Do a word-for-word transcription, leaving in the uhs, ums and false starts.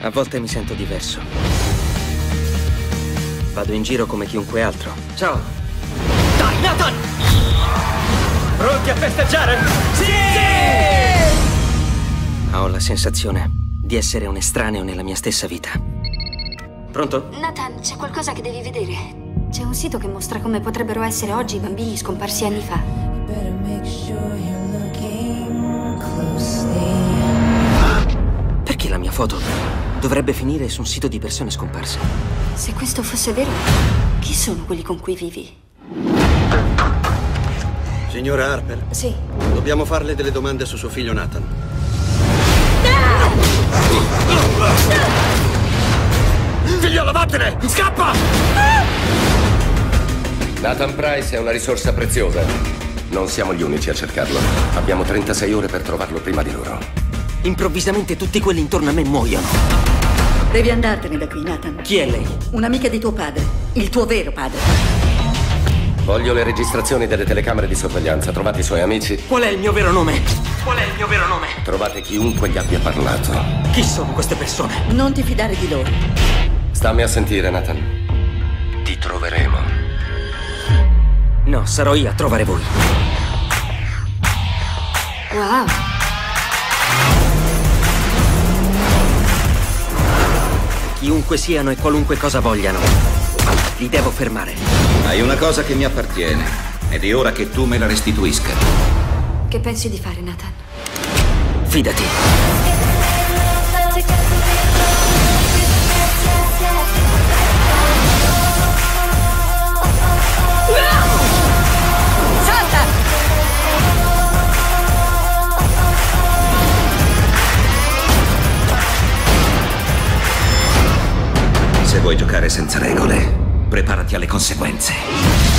A volte mi sento diverso. Vado in giro come chiunque altro. Ciao. Dai, Nathan! Pronti a festeggiare? Sì! Sì! Ho la sensazione di essere un estraneo nella mia stessa vita. Pronto? Nathan, c'è qualcosa che devi vedere. C'è un sito che mostra come potrebbero essere oggi i bambini scomparsi anni fa. Perché la mia foto dovrebbe finire su un sito di persone scomparse? Se questo fosse vero, chi sono quelli con cui vivi? Signora Harper? Sì. Dobbiamo farle delle domande su suo figlio Nathan. Figliolo, vattene! Scappa! Nathan Price è una risorsa preziosa. Non siamo gli unici a cercarlo. Abbiamo trentasei ore per trovarlo prima di loro. Improvvisamente tutti quelli intorno a me muoiono. Devi andartene da qui, Nathan. Chi è lei? Un'amica di tuo padre. Il tuo vero padre. Voglio le registrazioni delle telecamere di sorveglianza. Trovate i suoi amici. Qual è il mio vero nome? Qual è il mio vero nome? Trovate chiunque gli abbia parlato. Chi sono queste persone? Non ti fidare di loro. Stammi a sentire, Nathan. Ti troveremo. No, sarò io a trovare voi. Wow. Chiunque siano e qualunque cosa vogliano, li devo fermare. Hai una cosa che mi appartiene ed è ora che tu me la restituisca. Che pensi di fare, Nathan? Fidati. Salta! Se vuoi giocare senza regole, preparati alle conseguenze.